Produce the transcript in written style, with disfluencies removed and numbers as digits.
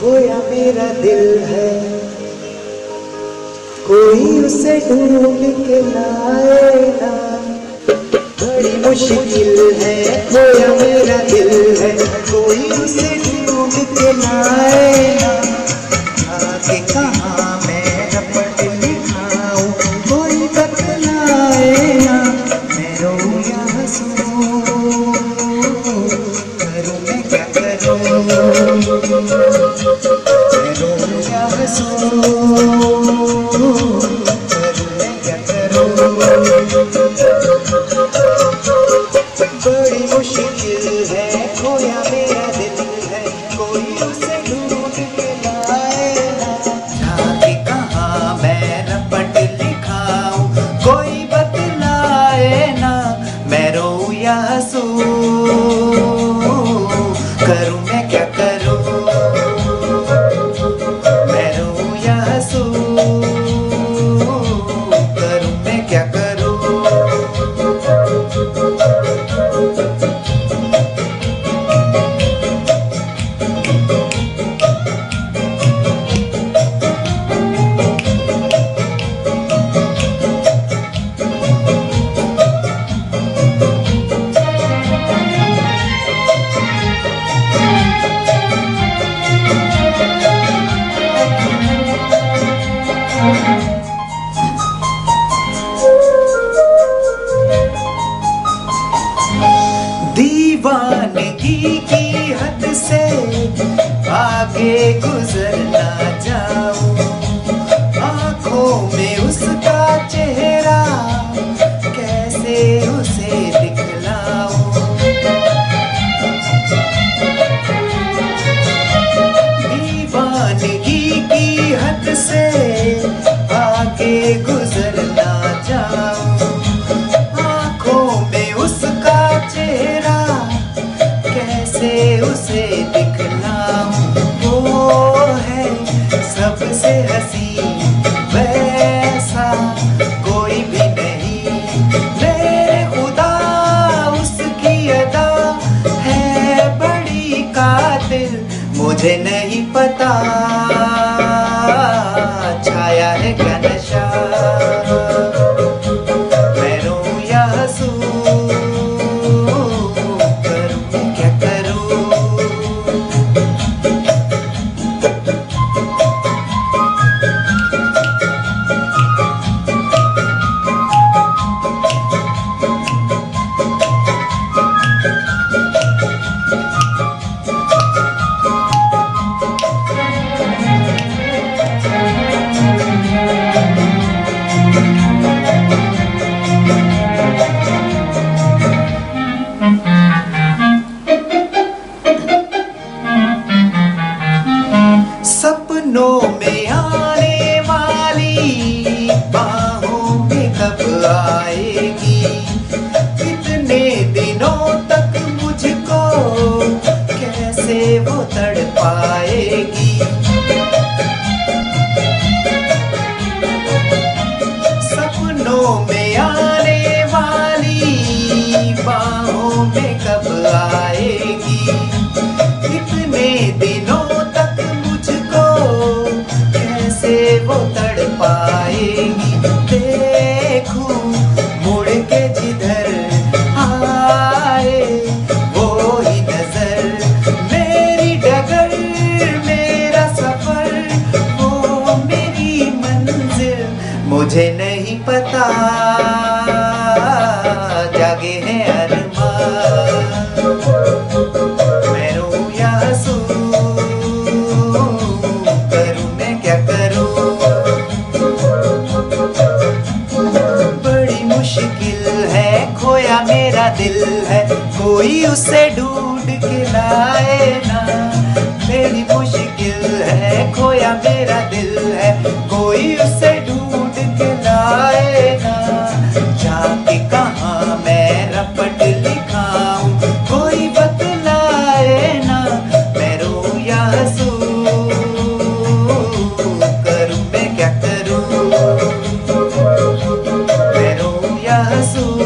खोया मेरा दिल है, कोई उसे ढूंढ के लाए ना। बड़ी मुश्किल है, खोया मेरा दिल है, कोई उसे ढूंढ के लाए ना। आगे कहाँ मैं रपट लिखाऊं, कोई बतलाए ना। मैं रोऊं या हंसूं, करूं मैं क्या करूं। मैं रोऊं या हंसूं, करूं मैं क्या करूं। बड़ी मुश्किल है, खोया मेरा दिल है, कोई उसे ढूंढ के लाए ना। जाके कहाँ मैं रपट लिखाऊं, कोई बतलाए ना। मैं रोऊं या हंसूं, करूं मैं क्या करूं। मैं रोऊं या हंसूं, करूं मैं क्या करूं। दीवानगी की हद से आगे गुजर ना जाऊं, आंखों में उसका चेहरा कैसे उसे दिखलाऊं। दीवानगी की हद से आगे गुजर ना जाऊं, आंखों में उसका चेहरा कैसे उसे दिखलाऊं। वो है सबसे हंसी, वैसा कोई भी नहीं। मेरे खुदा उसकी अदा है बड़ी कातिल, मुझे नहीं पता छाया है क्या नशा। मैं रोऊं या हंसूं, करूं मैं क्या करूं। सपनों में आने वाली बाहों में कब आएगी, कितने दिनों तक मुझको कैसे वो तड़पाएगी। सपनों में आने वाली बाहों में कब आएगी, कितने दिनों कैसे वो तड़पाएगी। देखूं मुड़ के जिधर आए वो ही नजर, मेरी डगर मेरा सफर वो मेरी मंजिल। मुझे नहीं पता जागे हैं अरमान। मैं रोऊं या हंसूं, करूं मैं क्या करूं। बड़ी मुश्किल है, खोया मेरा दिल है, कोई उसे ढूंढ के लाए ना। बड़ी मुश्किल है, खोया मेरा दिल है, कोई उसे ढूंढ के लाए ना। जाके कहाँ मैं रपट लिखाऊं, कोई बतलाए ना। मैं रोऊं या हंसूं, करूं मैं क्या करूं। मैं रोऊं या हंसूं,